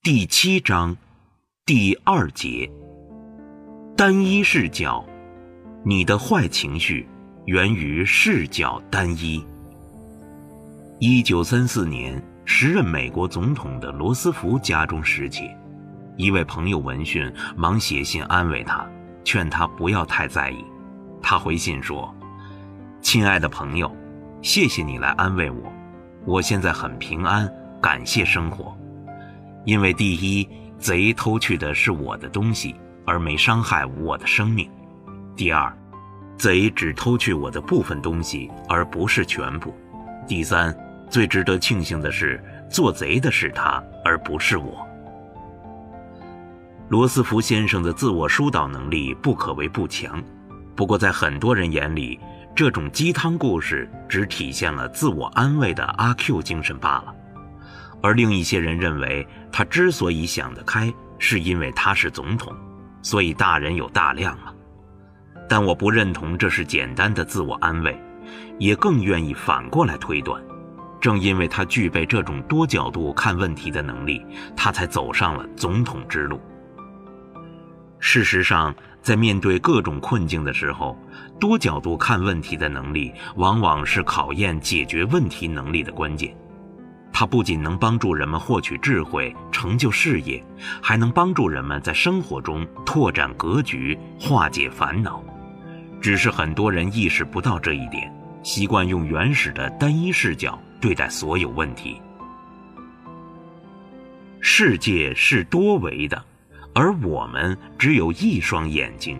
第7章第2节，单一视角，你的坏情绪源于视角单一。1934年，时任美国总统的罗斯福家中失窃，一位朋友闻讯忙写信安慰他，劝他不要太在意。他回信说：亲爱的朋友，谢谢你来安慰我，我现在很平安，感谢生活。因为第一，贼偷去的是我的东西，而没伤害我的生命；第二，贼只偷去我的部分东西，而不是全部；第三，最值得庆幸的是，做贼的是他，而不是我。罗斯福先生的自我疏导能力不可谓不强，不过在很多人眼里，这种鸡汤故事只体现了自我安慰的阿 Q 精神罢了。而另一些人认为，他之所以想得开，是因为他是总统，所以大人有大量了。但我不认同这是简单的自我安慰，也更愿意反过来推断，正因为他具备这种多角度看问题的能力，他才走上了总统之路。事实上，在面对各种困境的时候，多角度看问题的能力往往是考验解决问题能力的关键。它不仅能帮助人们获取智慧、成就事业，还能帮助人们在生活中拓展格局、化解烦恼。只是很多人意识不到这一点，习惯用原始的单一视角对待所有问题。世界是多维的，而我们只有一双眼睛。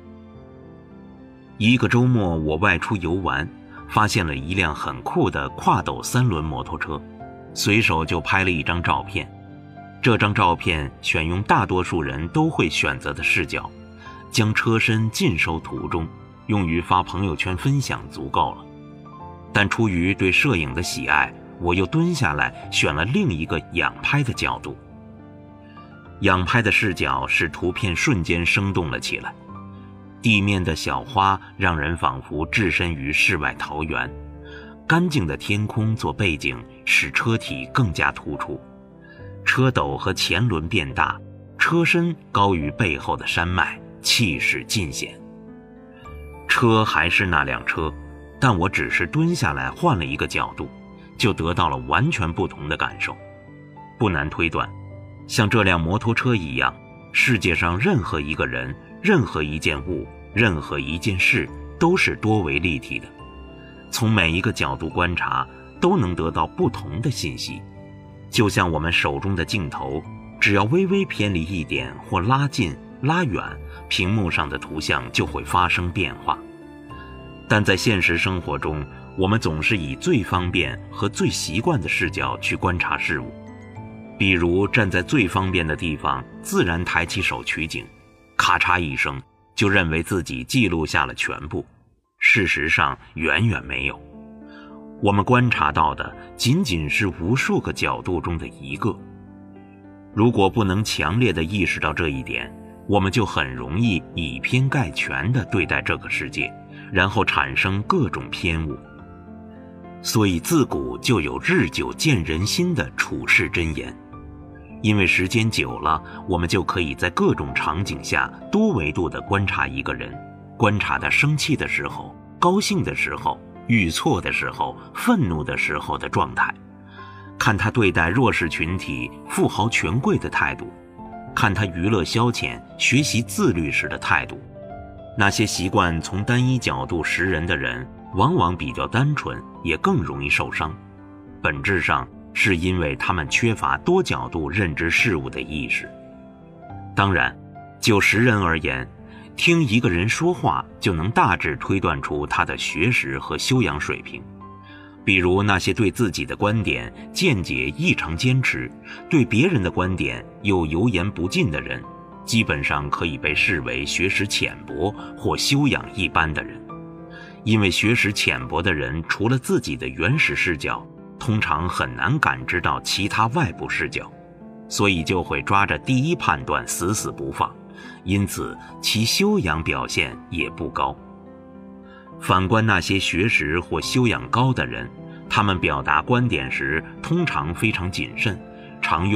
一个周末，我外出游玩，发现了一辆很酷的跨斗3轮摩托车，随手就拍了一张照片。这张照片选用大多数人都会选择的视角，将车身尽收图中，用于发朋友圈分享足够了。但出于对摄影的喜爱，我又蹲下来选了另一个仰拍的角度。仰拍的视角使图片瞬间生动了起来，地面的小花让人仿佛置身于世外桃源，干净的天空做背景使车体更加突出，车斗和前轮变大，车身高于背后的山脉，气势尽显。车还是那辆车，但我只是蹲下来换了一个角度，就得到了完全不同的感受。不难推断，像这辆摩托车一样，世界上任何一个人、任何一件物、任何一件事都是多维立体的，从每一个角度观察都能得到不同的信息。就像我们手中的镜头，只要微微偏离一点或拉近拉远，屏幕上的图像就会发生变化。但在现实生活中，我们总是以最方便和最习惯的视角去观察事物，比如站在最方便的地方，自然抬起手取景，咔嚓一声就认为自己记录下了全部。事实上远远没有，我们观察到的仅仅是无数个角度中的一个。如果不能强烈地意识到这一点，我们就很容易以偏概全地对待这个世界，然后产生各种偏误。所以自古就有日久见人心的处世箴言，因为时间久了，我们就可以在各种场景下多维度地观察一个人，观察他生气的时候、高兴的时候、遇错的时候、愤怒的时候的状态，看他对待弱势群体、富豪权贵的态度，看他娱乐消遣、学习自律时的态度。那些习惯从单一角度识人的人，往往比较单纯，也更容易受伤。本质上是因为他们缺乏多角度认知事物的意识。当然，就识人而言，听一个人说话就能大致推断出他的学识和修养水平。比如那些对自己的观点见解异常坚持，对别人的观点又油盐不进的人，基本上可以被视为学识浅薄或修养一般的人。因为学识浅薄的人除了自己的原始视角，通常很难感知到其他外部视角，所以就会抓着第一判断死死不放，因此其修养表现也不高。反观那些学识或修养高的人，他们表达观点时通常非常谨慎，常用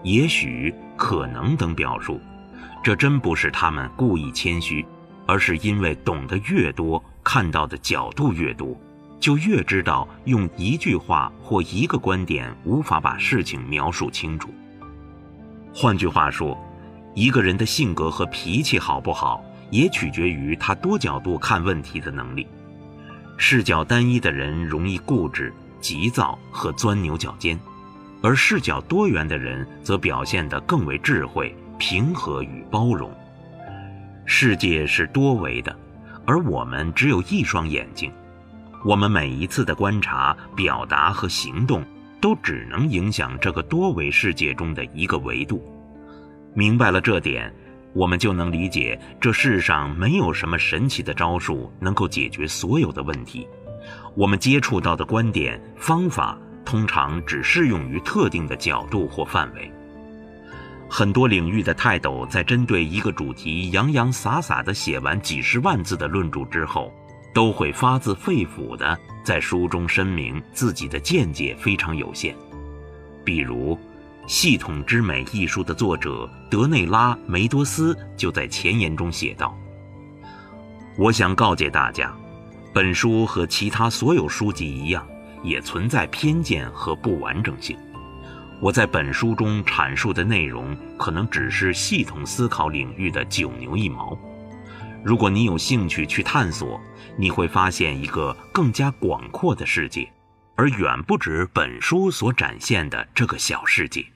也许、可能等表述，这真不是他们故意谦虚，而是因为懂得越多，看到的角度越多，就越知道用一句话或一个观点无法把事情描述清楚。换句话说，一个人的性格和脾气好不好，也取决于他多角度看问题的能力。视角单一的人容易固执、急躁和钻牛角尖，而视角多元的人则表现得更为智慧、平和与包容。世界是多维的，而我们只有一双眼睛。我们每一次的观察、表达和行动，都只能影响这个多维世界中的一个维度。明白了这点，我们就能理解这世上没有什么神奇的招数能够解决所有的问题。我们接触到的观点、方法，通常只适用于特定的角度或范围。很多领域的泰斗在针对一个主题洋洋洒洒地写完几十万字的论著之后，都会发自肺腑地在书中声明自己的见解非常有限。比如《系统之美》一书的作者德内拉·梅多斯就在前言中写道：我想告诫大家，本书和其他所有书籍一样，也存在偏见和不完整性。我在本书中阐述的内容可能只是系统思考领域的九牛一毛。如果你有兴趣去探索，你会发现一个更加广阔的世界，而远不止本书所展现的这个小世界。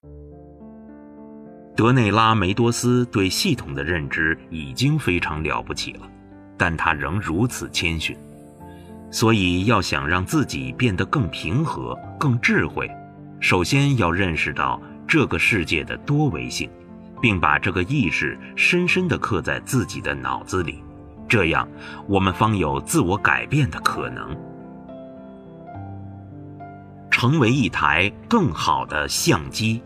德内拉·梅多斯对系统的认知已经非常了不起了，但他仍如此谦逊。所以要想让自己变得更平和、更智慧，首先要认识到这个世界的多维性，并把这个意识深深地刻在自己的脑子里，这样我们方有自我改变的可能，成为一台更好的相机。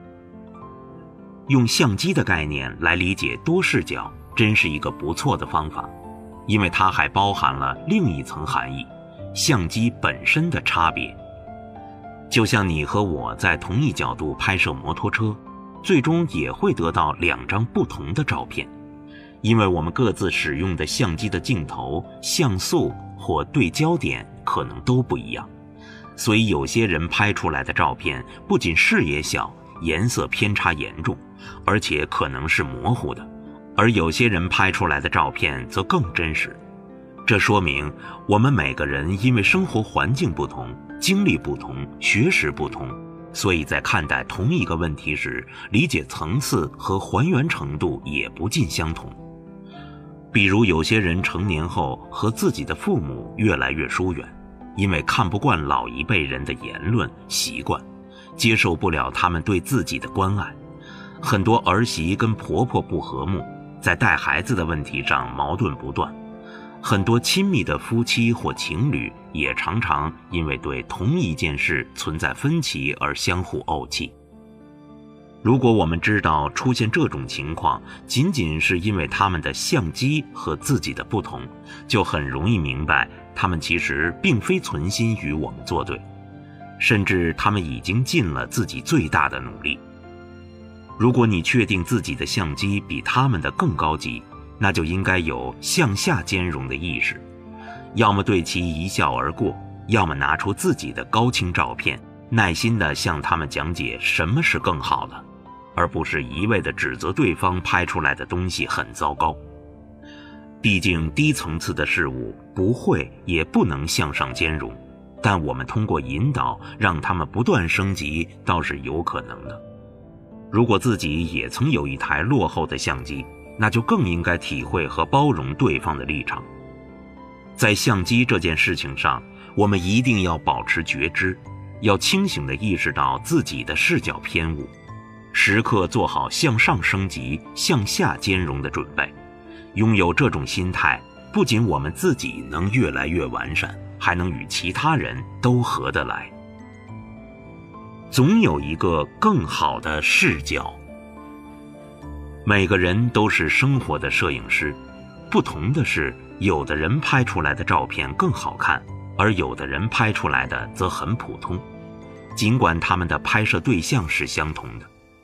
用相机的概念来理解多视角，真是一个不错的方法，因为它还包含了另一层含义，相机本身的差别。就像你和我在同一角度拍摄摩托车，最终也会得到2张不同的照片，因为我们各自使用的相机的镜头、像素或对焦点可能都不一样，所以有些人拍出来的照片不仅视野小，颜色偏差严重，而且可能是模糊的，而有些人拍出来的照片则更真实。这说明我们每个人因为生活环境不同、经历不同、学识不同，所以在看待同一个问题时，理解层次和还原程度也不尽相同。比如有些人成年后和自己的父母越来越疏远，因为看不惯老一辈人的言论习惯，接受不了他们对自己的关爱。很多儿媳跟婆婆不和睦，在带孩子的问题上矛盾不断。很多亲密的夫妻或情侣也常常因为对同一件事存在分歧而相互怄气。如果我们知道出现这种情况仅仅是因为他们的相机和自己的不同，就很容易明白他们其实并非存心与我们作对，甚至他们已经尽了自己最大的努力。如果你确定自己的相机比他们的更高级，那就应该有向下兼容的意识，要么对其一笑而过，要么拿出自己的高清照片，耐心地向他们讲解什么是更好的，而不是一味地指责对方拍出来的东西很糟糕。毕竟低层次的事物不会也不能向上兼容，但我们通过引导让他们不断升级倒是有可能的。如果自己也曾有一台落后的相机，那就更应该体会和包容对方的立场。在相机这件事情上，我们一定要保持觉知，要清醒地意识到自己的视角偏误，时刻做好向上升级、向下兼容的准备。拥有这种心态，不仅我们自己能越来越完善，还能与其他人都合得来。总有一个更好的视角。每个人都是生活的摄影师，不同的是，有的人拍出来的照片更好看，而有的人拍出来的则很普通。尽管他们的拍摄对象是相同的，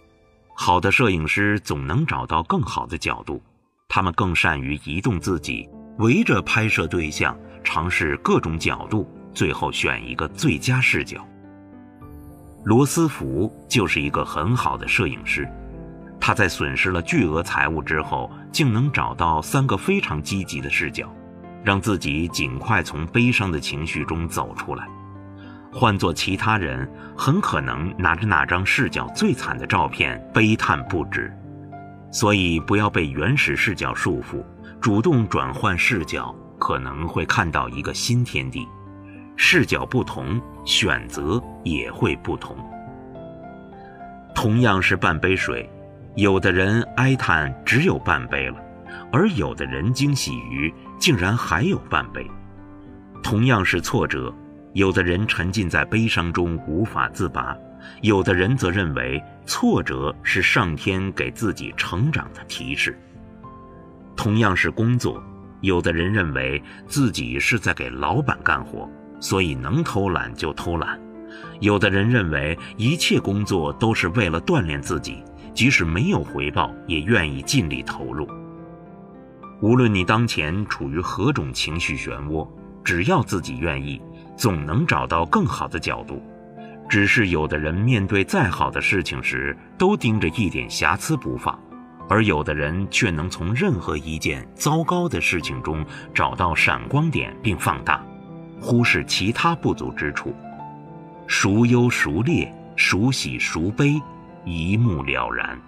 好的摄影师总能找到更好的角度，他们更善于移动自己，围着拍摄对象尝试各种角度，最后选一个最佳视角。罗斯福就是一个很好的摄影师，他在损失了巨额财物之后，竟能找到3个非常积极的视角，让自己尽快从悲伤的情绪中走出来。换做其他人，很可能拿着那张视角最惨的照片悲叹不止。所以不要被原始视角束缚，主动转换视角，可能会看到一个新天地。视角不同，选择也会不同。同样是半杯水，有的人哀叹只有半杯了，而有的人惊喜于竟然还有半杯。同样是挫折，有的人沉浸在悲伤中无法自拔，有的人则认为挫折是上天给自己成长的提示。同样是工作，有的人认为自己是在给老板干活，所以能偷懒就偷懒；有的人认为一切工作都是为了锻炼自己，即使没有回报也愿意尽力投入。无论你当前处于何种情绪漩涡，只要自己愿意，总能找到更好的角度。只是有的人面对再好的事情时，都盯着一点瑕疵不放，而有的人却能从任何一件糟糕的事情中找到闪光点并放大，忽视其他不足之处。孰优孰劣，孰喜孰悲，一目了然。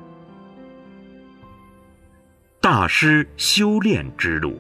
大师修炼之路。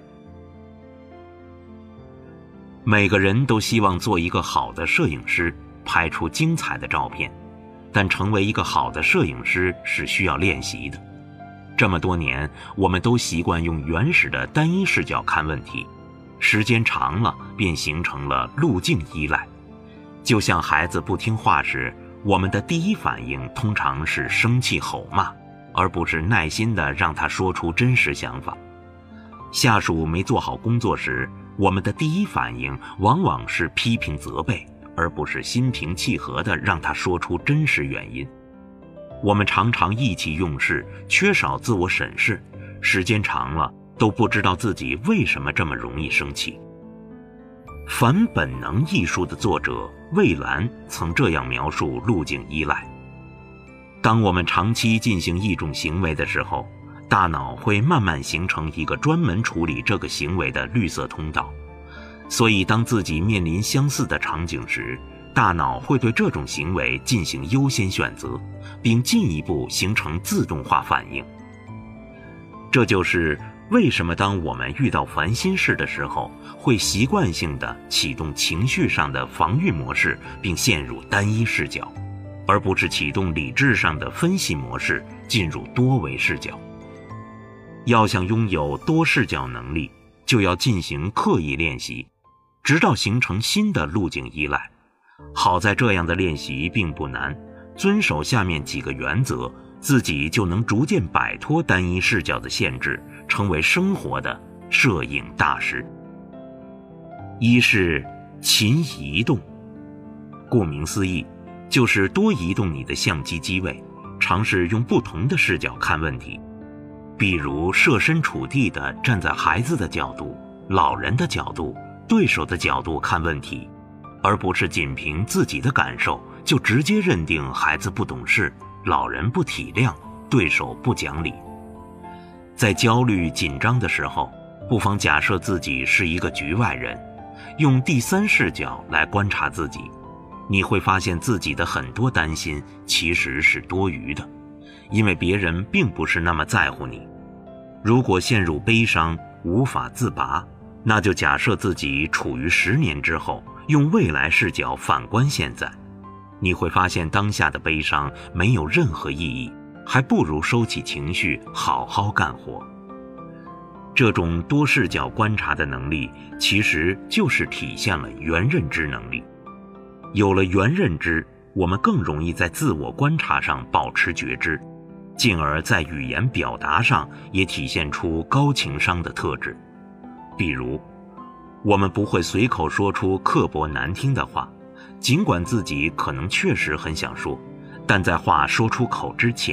每个人都希望做一个好的摄影师，拍出精彩的照片，但成为一个好的摄影师是需要练习的。这么多年，我们都习惯用原始的单一视角看问题，时间长了便形成了路径依赖。就像孩子不听话时，我们的第一反应通常是生气吼骂，而不是耐心地让他说出真实想法。下属没做好工作时，我们的第一反应往往是批评责备，而不是心平气和地让他说出真实原因。我们常常意气用事，缺少自我审视，时间长了都不知道自己为什么这么容易生气。《反本能》一书的作者魏兰曾这样描述路径依赖：当我们长期进行一种行为的时候，大脑会慢慢形成一个专门处理这个行为的绿色通道，所以当自己面临相似的场景时，大脑会对这种行为进行优先选择，并进一步形成自动化反应。这就是为什么当我们遇到烦心事的时候，会习惯性地启动情绪上的防御模式，并陷入单一视角，而不是启动理智上的分析模式，进入多维视角。要想拥有多视角能力，就要进行刻意练习，直到形成新的路径依赖。好在这样的练习并不难，遵守下面几个原则，自己就能逐渐摆脱单一视角的限制，成为生活的摄影大师。一是勤移动，顾名思义，就是多移动你的相机机位，尝试用不同的视角看问题。比如设身处地地站在孩子的角度、老人的角度、对手的角度看问题，而不是仅凭自己的感受就直接认定孩子不懂事、老人不体谅、对手不讲理。在焦虑紧张的时候，不妨假设自己是一个局外人，用第三视角来观察自己，你会发现自己的很多担心其实是多余的，因为别人并不是那么在乎你。如果陷入悲伤无法自拔，那就假设自己处于10年之后，用未来视角反观现在，你会发现当下的悲伤没有任何意义，还不如收起情绪，好好干活。这种多视角观察的能力，其实就是体现了原认知能力。有了原认知，我们更容易在自我观察上保持觉知，进而在语言表达上也体现出高情商的特质。比如，我们不会随口说出刻薄难听的话，尽管自己可能确实很想说，但在话说出口之前，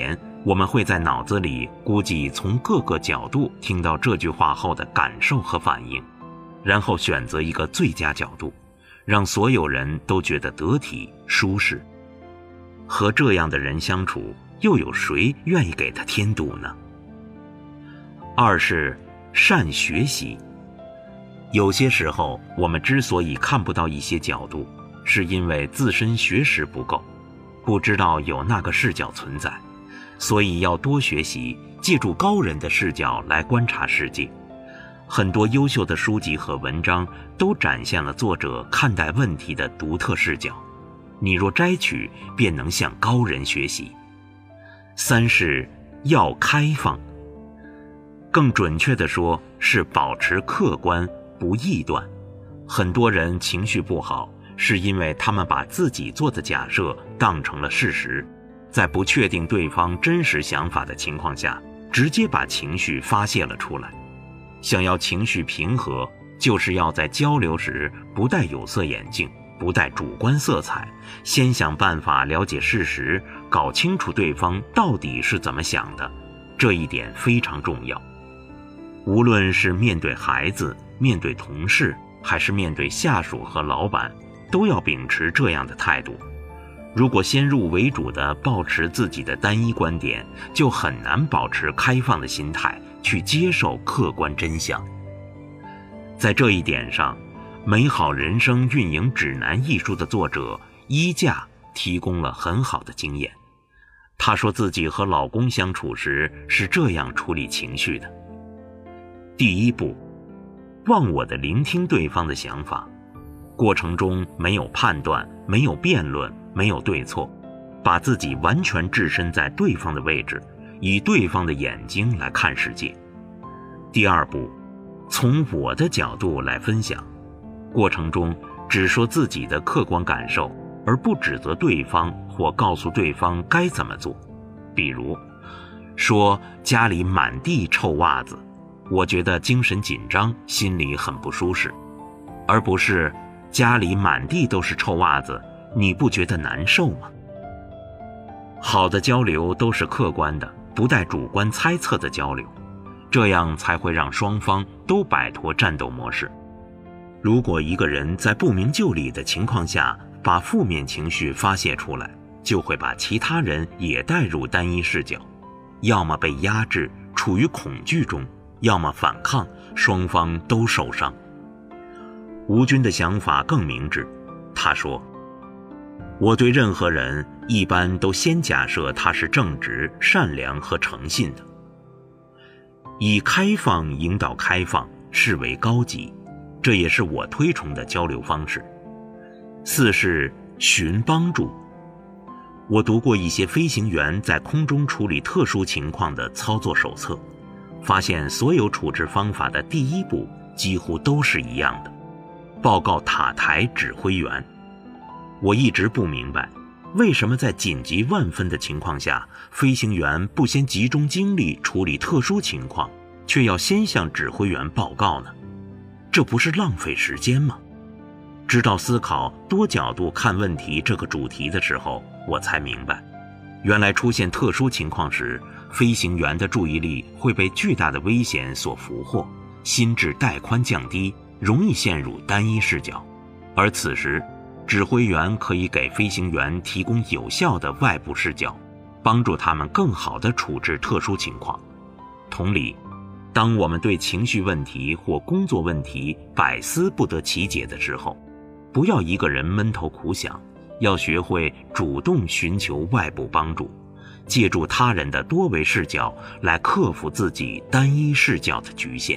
我们会在脑子里估计从各个角度听到这句话后的感受和反应，然后选择一个最佳角度，让所有人都觉得得体舒适。和这样的人相处，又有谁愿意给他添堵呢？二是善学习。有些时候，我们之所以看不到一些角度，是因为自身学识不够，不知道有那个视角存在，所以要多学习，借助高人的视角来观察世界。很多优秀的书籍和文章都展现了作者看待问题的独特视角，你若摘取，便能向高人学习。三是要开放，更准确地说是保持客观不臆断。很多人情绪不好，是因为他们把自己做的假设当成了事实，在不确定对方真实想法的情况下，直接把情绪发泄了出来。想要情绪平和，就是要在交流时不戴有色眼镜，不带主观色彩，先想办法了解事实，搞清楚对方到底是怎么想的，这一点非常重要。无论是面对孩子、面对同事，还是面对下属和老板，都要秉持这样的态度。如果先入为主地抱持自己的单一观点，就很难保持开放的心态去接受客观真相。在这一点上，《美好人生运营指南》一书的作者衣架提供了很好的经验。她说自己和老公相处时是这样处理情绪的：第一步，忘我地聆听对方的想法，过程中没有判断，没有辩论，没有对错，把自己完全置身在对方的位置，以对方的眼睛来看世界。第二步，从我的角度来分享，过程中只说自己的客观感受，而不指责对方或告诉对方该怎么做。比如说家里满地臭袜子，我觉得精神紧张，心里很不舒适，而不是家里满地都是臭袜子，你不觉得难受吗？好的交流都是客观的，不带主观猜测的交流，这样才会让双方都摆脱战斗模式。如果一个人在不明就里的情况下把负面情绪发泄出来，就会把其他人也带入单一视角，要么被压制，处于恐惧中，要么反抗，双方都受伤。吴军的想法更明智，他说：我对任何人一般都先假设他是正直、善良和诚信的。以开放引导开放，视为高级，这也是我推崇的交流方式。四是寻帮助。我读过一些飞行员在空中处理特殊情况的操作手册，发现所有处置方法的第一步几乎都是一样的：报告塔台指挥员。我一直不明白，为什么在紧急万分的情况下，飞行员不先集中精力处理特殊情况，却要先向指挥员报告呢？这不是浪费时间吗？直到思考多角度看问题这个主题的时候，我才明白，原来出现特殊情况时，飞行员的注意力会被巨大的危险所俘获，心智带宽降低，容易陷入单一视角。而此时，指挥员可以给飞行员提供有效的外部视角，帮助他们更好地处置特殊情况。同理，当我们对情绪问题或工作问题百思不得其解的时候，不要一个人闷头苦想，要学会主动寻求外部帮助，借助他人的多维视角来克服自己单一视角的局限。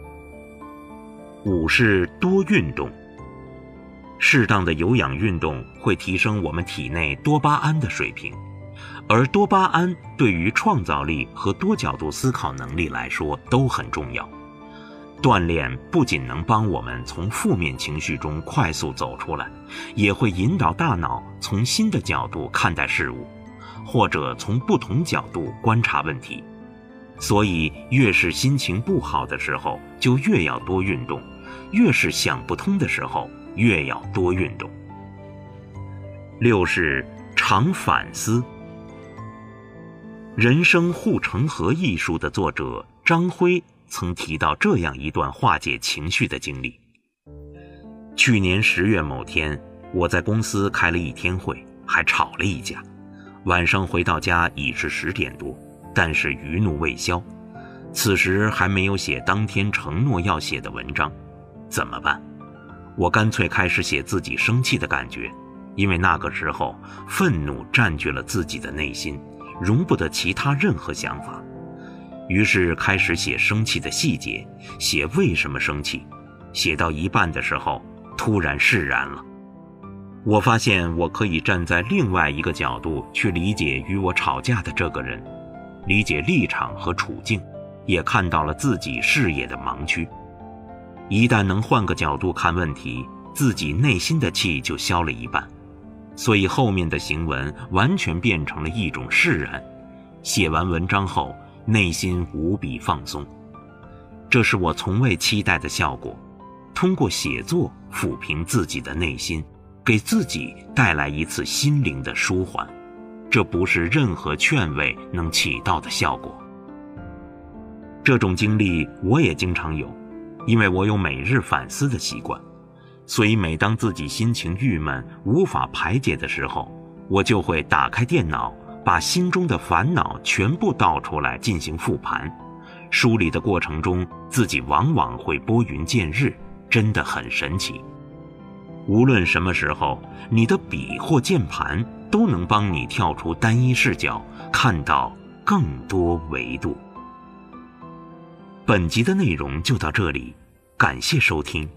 五是多运动。适当的有氧运动会提升我们体内多巴胺的水平，而多巴胺对于创造力和多角度思考能力来说都很重要。锻炼不仅能帮我们从负面情绪中快速走出来，也会引导大脑从新的角度看待事物，或者从不同角度观察问题。所以越是心情不好的时候，就越要多运动，越是想不通的时候，越要多运动。六是常反思。 人生护城河》一书的作者张辉曾提到这样一段化解情绪的经历。去年10月某天，我在公司开了一天会，还吵了一架。晚上回到家已是10点多，但是余怒未消。此时还没有写当天承诺要写的文章，怎么办？我干脆开始写自己生气的感觉，因为那个时候愤怒占据了自己的内心，容不得其他任何想法。于是开始写生气的细节，写为什么生气。写到一半的时候，突然释然了。我发现我可以站在另外一个角度去理解与我吵架的这个人，理解立场和处境，也看到了自己视野的盲区。一旦能换个角度看问题，自己内心的气就消了一半。所以后面的行文完全变成了一种释然。写完文章后，内心无比放松。这是我从未期待的效果，通过写作抚平自己的内心，给自己带来一次心灵的舒缓。这不是任何劝慰能起到的效果。这种经历我也经常有，因为我有每日反思的习惯，所以每当自己心情郁闷无法排解的时候，我就会打开电脑，把心中的烦恼全部倒出来进行复盘。梳理的过程中，自己往往会拨云见日，真的很神奇。无论什么时候，你的笔或键盘都能帮你跳出单一视角，看到更多维度。本集的内容就到这里，感谢收听。